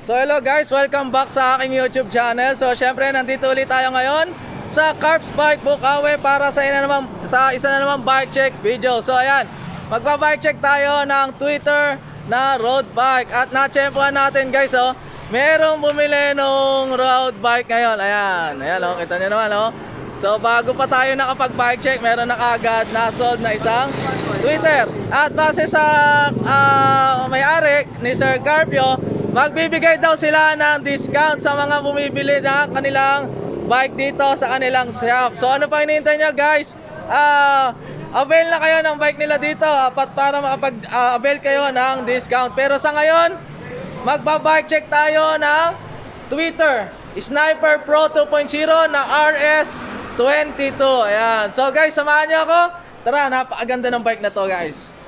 So hello guys, welcome back sa aking YouTube channel. So syempre nandito ulit tayo ngayon sa Carps Bike Bukawi para sa isa na naman bike check video. So ayan, magba-bike check tayo ng Twitter na road bike. At na-champuan natin guys, oh, merong bumili nung road bike ngayon. Ayan, ayan, oh, kita nyo naman, oh. So bago pa tayo nakapag-bike check, meron na kagad na sold na isang Twitter. At base sa may-ari ni Sir Carpio, magbibigay daw sila ng discount sa mga bumibili na kanilang bike dito sa kanilang shop. So ano pa hinihintay nyo guys? Avail na kayo ng bike nila dito para makapag-avail kayo ng discount. Pero sa ngayon, magba-bike check tayo ng Twitter Sniper Pro 2.0 na RS22. Ayan. So guys, samahan nyo ako. Tara, napakaganda ng bike na to guys.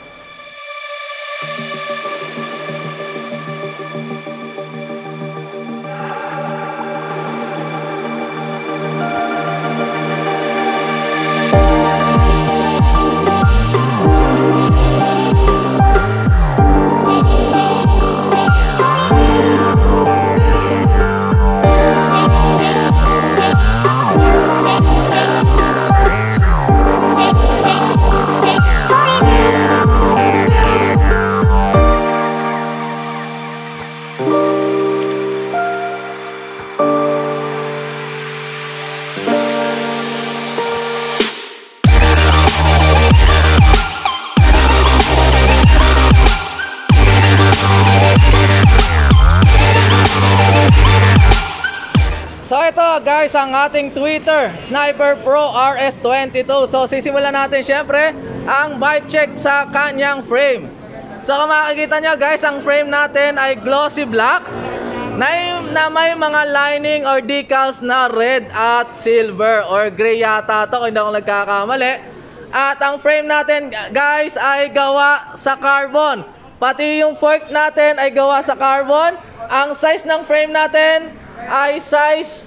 So ito guys ang ating Twitter Sniper Pro RS22. So sisimulan natin syempre ang bike check sa kanyang frame. So kung makikita nyo guys, ang frame natin ay glossy black na may mga lining or decals na red at silver or gray yata to kung hindi ako nagkakamali. At ang frame natin guys ay gawa sa carbon. Pati yung fork natin ay gawa sa carbon. Ang size ng frame natin ay size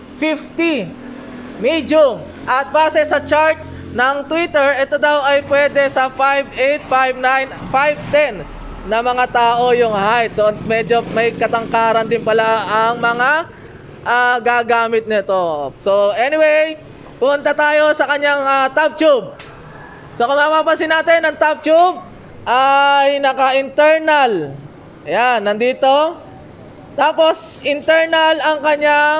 50 medium. At base sa chart ng Twitter, ito daw ay pwede sa 5'8", 5'9", 5'10 na mga tao yung height. So medyo may katangkaran din pala ang mga gagamit nito. So anyway, punta tayo sa kanyang top tube. So kung mapapansin natin, ang top tube ay naka-internal. Ayan, nandito. Tapos internal ang kanyang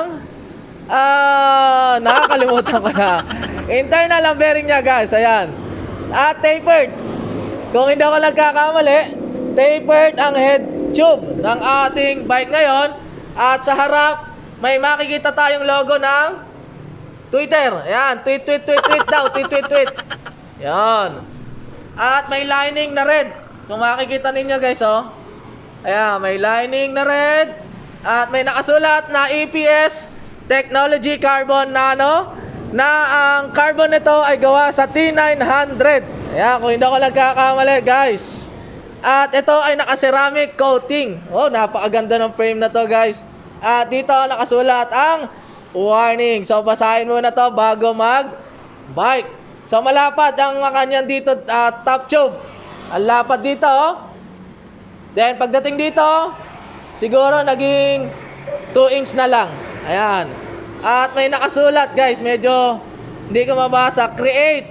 nakakalimutan ko na. Internal ang bearing niya guys. Ayan. At tapered. Kung hindi ako nagkakamali, tapered ang head tube ng ating bike ngayon. At sa harap, may makikita tayong logo ng Twitter. Ayan. Tweet daw. Tweet. Ayan. At may lining na red. Kung makikita ninyo guys, oh. Ayan. May lining na red. At may nakasulat na EPS Technology Carbon Nano na ang carbon nito ay gawa sa T900. Ayan, kung hindi ako nagkakamali guys. At ito ay naka-ceramic coating. Oh, napakaganda ng frame na to guys. At dito nakasulat ang warning. So basahin muna to bago mag-bike. So malapad ang kanyang dito top tube. Ang lapad dito, oh. Then pagdating dito, siguro naging 2 inch na lang. Ayan. At may nakasulat guys, medyo hindi ko mabasa. Create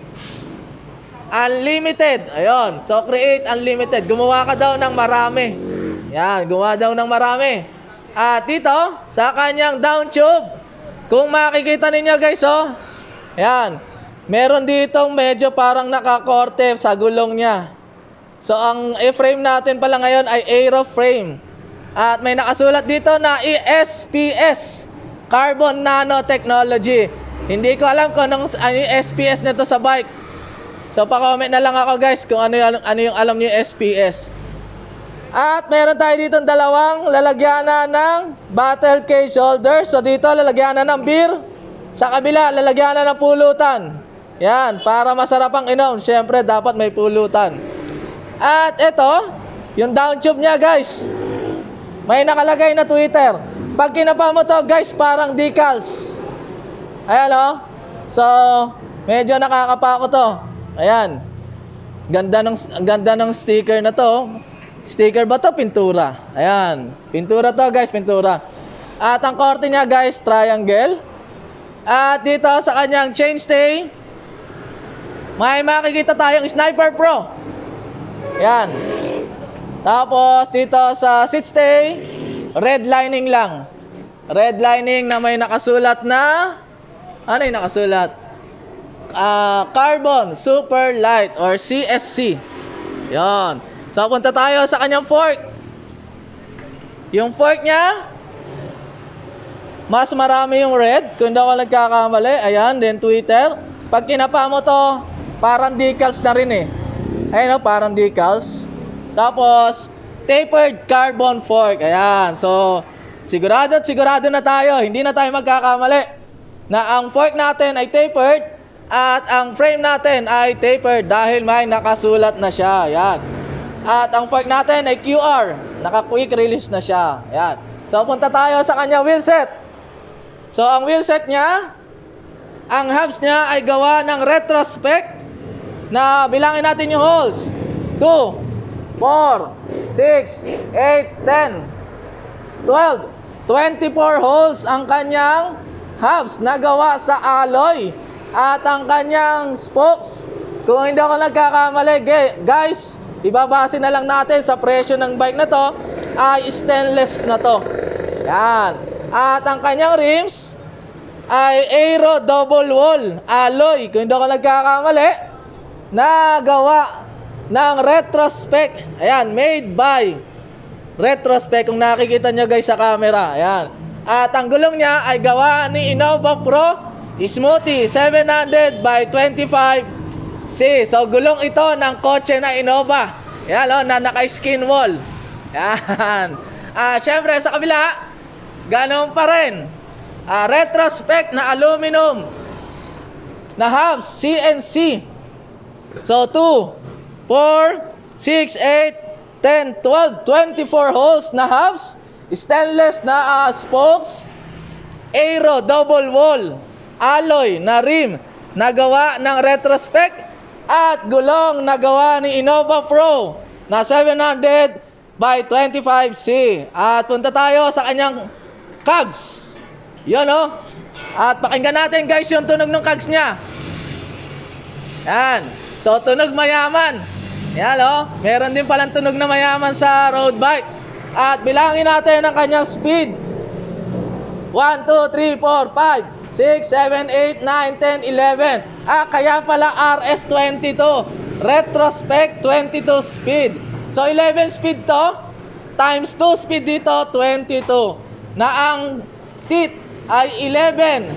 Unlimited. Ayun. So Create Unlimited. Gumawa ka daw ng marami. Ayan. Gumawa daw ng marami. At dito, sa kanyang down tube, kung makikita ninyo guys, oh. Ayan. Meron ditong medyo parang nakakorte sa gulong niya. So ang A-frame natin pala ngayon ay aero frame. At may nakasulat dito na SPS Carbon Nanotechnology. Hindi ko alam kung ano yung SPS nito sa bike. So pa-comment na lang ako guys kung ano yung alam niyo yung SPS. At meron tayo dito dalawang lalagyanan ng bottle case holder. So dito lalagyanan ng beer. Sa kabila lalagyanan ng pulutan. Yan, para masarap ang inom. Siyempre dapat may pulutan. At ito, yung down tube niya guys, may nakalagay na Twitter. Pag kinapa mo to guys, parang decals. Ayan, oh. So medyo nakakapa ko to. Ayan. Ganda ng sticker na to. Sticker ba to? Pintura. Ayan. Pintura to guys, pintura. At ang korte niya guys, triangle. At dito sa kanyang chainstay, may makikita tayong Sniper Pro. Ayan. Tapos dito sa seat stay, red lining lang. Red lining na may nakasulat na, ano yung nakasulat? Carbon Super Light or CSC. Yan. So punta tayo sa kanyang fork. Yung fork niya, mas marami yung red, kung hindi ako nagkakamali. Ayan, then Twitter. Pag kinapa mo to, parang decals na rin eh. Ayan o, parang decals. Tapos, tapered carbon fork. Ayan. So, sigurado na tayo. Hindi na tayo magkakamali na ang fork natin ay tapered at ang frame natin ay tapered dahil may nakasulat na siya. Ayan. At ang fork natin ay QR. Naka-quick release na siya. Ayan. So, punta tayo sa kanyang wheelset. So, ang wheelset niya, ang hubs niya ay gawa ng retrospect na bilangin natin yung holes. 2, 4, 6, 8, 10, 12, 24 holes ang kanyang hubs na gawa sa alloy. At ang kanyang spokes, kung hindi ako nagkakamali, guys, ibabase na lang natin sa presyo ng bike na to, ay stainless na to. Yan. At ang kanyang rims ay Aero double wall alloy, kung hindi ako nagkakamali, na gawa ng retrospect. Ayan, made by retrospect, kung nakikita nyo guys sa camera. Ayan. At ang gulong niya ay gawa ni Innova Pro Smoothie 700 by 25C. So gulong ito ng kotse na Innova. Ayan o, na naka-skin wall. Ayan. Syempre sa kabila, ganun pa rin. Retrospect na aluminum na hubs CNC. So 2, 4, 6, 8, 10, 12, 24 holes na hubs, stainless na spokes, Aero double wall alloy na rim na gawa ng retrospect, at gulong na gawa ni Innova Pro na 700 by 25C. At punta tayo sa kanyang cogs. Yun o. At pakinggan natin guys yung tunog ng cogs niya. Yan. So, tunog mayaman. Yan o. Meron din palang tunog na mayaman sa road bike. At bilangin natin ang kanyang speed. 1, 2, 3, 4, 5, 6, 7, 8, 9, 10, 11. Kaya pala RS22. Retrospect 22 speed. So, 11 speed to. Times 2 speed dito, 22. Na ang teeth ay 11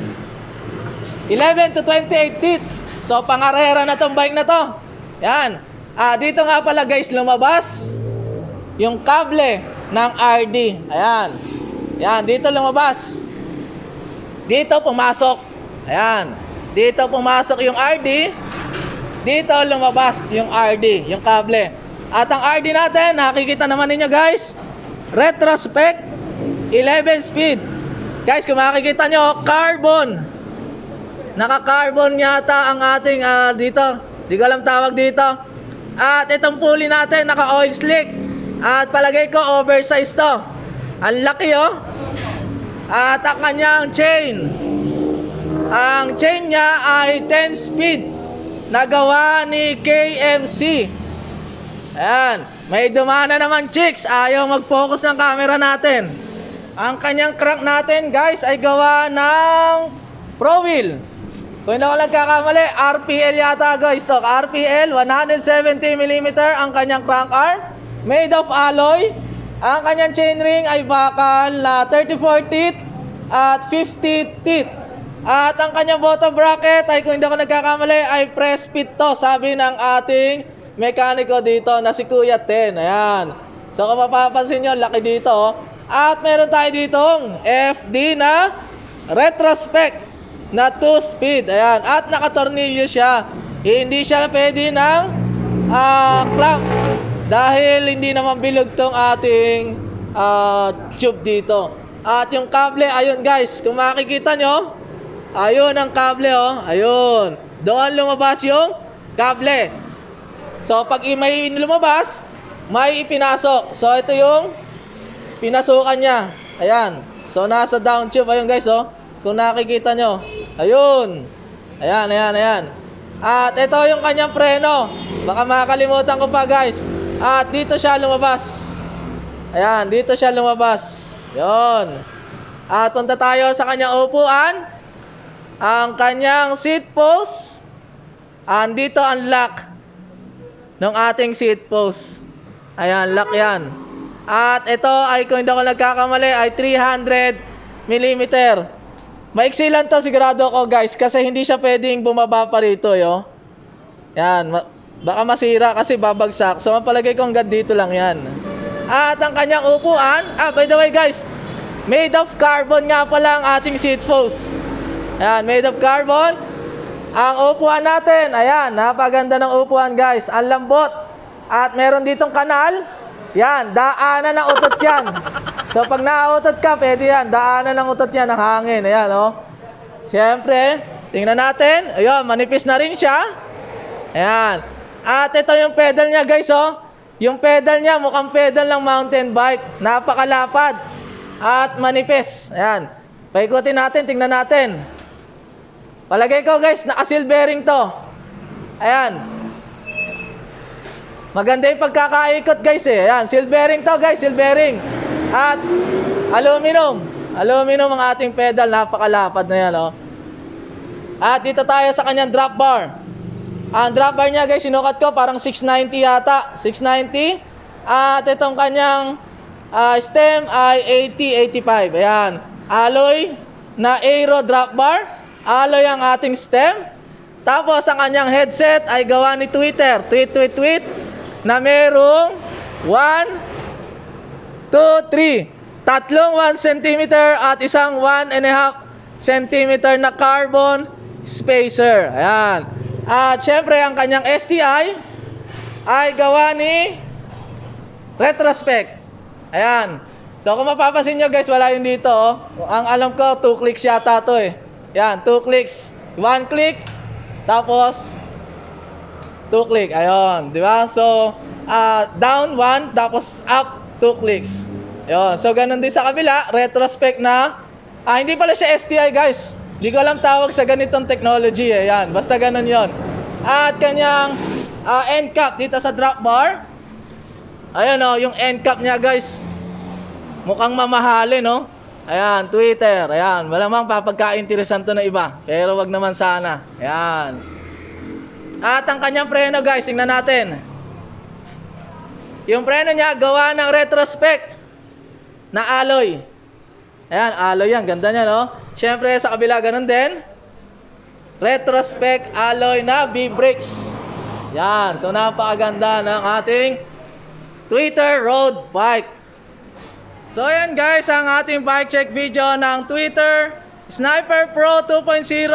to 28 teeth. So, pangarera na tong bike na to. Yan. Dito nga pala guys lumabas yung kable ng RD. Ayan. Yan, dito lumabas. Dito pumasok. Ayan. Dito pumasok yung RD. Dito lumabas yung RD, yung kable. At ang RD natin, nakikita naman ninyo guys, retrospect 11 speed. Guys, kung makikita nyo, carbon. Naka-carbon yata ang ating dito. Di ko alam tawag dito. At itong pulley natin, naka-oil slick. At palagay ko, oversized to. Ang laki oh. At ang kanyang chain. Ang chain niya ay 10 speed. Nagawa ni KMC. Ayan. May dumana naman chicks. Ayaw mag-focus ng camera natin. Ang kanyang crank natin guys ay gawa ng Pro Wheel. Kung hindi ako nagkakamali, RPL yata guys to. RPL, 170mm ang kanyang crank arm. Made of alloy. Ang kanyang chainring ay bakal na 34 teeth at 50 teeth. At ang kanyang bottom bracket ay kung hindi ako nagkakamali ay press fit to. Sabi ng ating mekaniko dito na si Kuya Ten. Ayan. So kung mapapansin nyo, laki dito. At meron tayo ditong FD na retrospect na 2 speed. Ayan. At nakatornilyo siya. Hindi siya pwede ng clamp dahil hindi naman bilog tong ating tube dito. At yung kable, ayun guys, kung makikita nyo, ayun ang kable oh. Ayun. Doon lumabas yung kable. So pag may lumabas, may ipinasok. So ito yung pinasukan niya. Ayan. So nasa down tube. Ayun guys, oh. Kung nakikita nyo. Ayun. Ayan, ayan, ayan. At ito yung kanyang preno. Baka makakalimutan ko pa guys. At dito siya lumabas. Ayan, dito siya lumabas. Yun. At punta tayo sa kanyang upuan. Ang kanyang seat post. Andito ang lock ng ating seat post. Ayan, lock yan. At ito ay, kung hindi ako nagkakamali, ay 300mm. Maiksi lang to, sigurado ko guys, kasi hindi siya pwedeng bumaba pa rito, yo. Yan, baka masira kasi babagsak. So mapalagay ko hanggang dito lang yan. At ang kanyang upuan, by the way guys, made of carbon nga pala ang ating seat post. Ayan, made of carbon. Ang upuan natin, ayan, napaganda ng upuan guys. Ang lambot. At meron ditong kanal. Yan, daanan ng utot yan. So pag nautot ka, pwede yan. Daanan ng utot yan ng hangin. Ayan, oh. Siyempre, tingnan natin. Ayun, manipis na rin siya. Ayan. At ito yung pedal niya guys, oh. Yung pedal niya, mukhang pedal ng mountain bike. Napakalapad. At manipis. Ayan. Paikutin natin, tingnan natin. Palagay ko guys, naka-silvering to. Ayan. Maganda yung pagkakaikot guys eh. Ayan, silvering to guys, silvering. At aluminum. Aluminum ang ating pedal. Napakalapad na yan, oh. At dito tayo sa kanyang drop bar. Ang drop bar niya guys, sinukat ko parang 690 yata. 690. At itong kanyang stem ay 80-85. Ayan. Alloy na aero drop bar. Alloy ang ating stem. Tapos ang kanyang headset ay gawa ni Twitter. Tweet. Na merong 1, 2, 3. Tatlong 1 cm at isang 1.5 cm na carbon spacer. Ayan. At syempre ang kanyang STI ay gawa ni Retrospect. Ayan. So kung mapapansin nyo guys, wala yun dito, oh. Ang alam ko 2 clicks yata to eh. Ayan, 2 clicks. 1 click. Tapos 2 click. Ayun, di ba? So down 1, tapos up 2 clicks. Ayun. So ganun din sa kabila, retrospect na. Hindi pala siya STI guys. Hindi ko alam tawag sa ganitong technology eh. Ayan, basta ganun yon. At kanyang end cap dito sa drop bar. Ayun, oh, yung end cap niya guys. Mukhang mamahalin, no? Ayan, Twitter. Ayan, malamang papagka-interesan to na iba. Pero wag naman sana. Ayan. At ang kanyang preno guys, tingnan natin. Yung preno niya, gawa ng retrospect na alloy. Ayan, alloy yan. Ganda niya, no? Siyempre, sa kabila, ganun din. Retrospect alloy na V-brakes. Yan. So, napakaganda ng ating Twitter road bike. So, ayan guys, ang ating bike check video ng Twitter Sniper Pro 2.0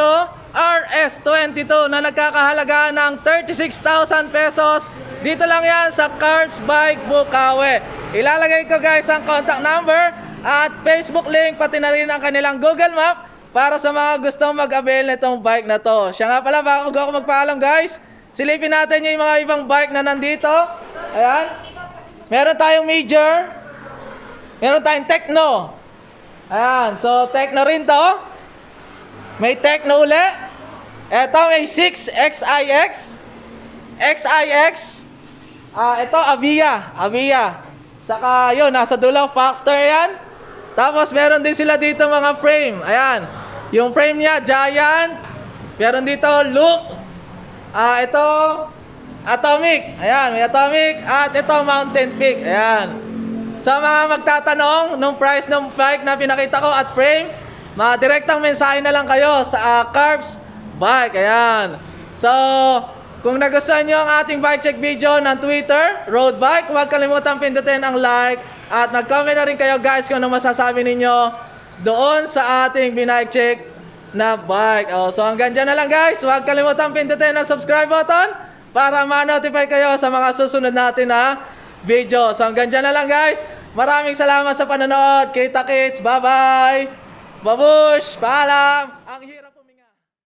RS22 na nagkakahalaga ng 36,000 pesos. Dito lang yan sa Carbs Bike Bukawi. Ilalagay ko guys ang contact number at Facebook link, pati na rin ang kanilang Google Map para sa mga gustong mag-avail nitong bike na to. Siya nga pala, bago ako magpaalam guys, silipin natin yung mga ibang bike na nandito. Ayan. Meron tayong Major. Meron tayong Tekno. Ayan. So, Tekno rin to. May Tekno uli. Ito may 6XIX. XIX. Ito, Avia. Saka yun, nasa dulo, Foxster yan. Tapos meron din sila dito mga frame. Ayan. Yung frame niya, Giant. Meron dito, Look. Ito, Atomic. Ayan, may Atomic. At ito, Mountain Peak. Ayan. Sa mga magtatanong nung price ng bike na pinakita ko at frame, mga direktang mensahe na lang kayo sa Carbs Bike. Ayan. So, kung nagustuhan nyo ang ating bike check video ng Twitter Road Bike, huwag kalimutan pindutin ang like at mag-comment na rin kayo guys kung ano masasabi ninyo doon sa ating binike check na bike. So hanggang dyan na lang guys. Huwag kalimutan pindutin ang subscribe button para ma-notify kayo sa mga susunod natin na video. So hanggang dyan na lang guys. Maraming salamat sa panonood. Kita kits. Bye bye. Babush. Paalam. Ang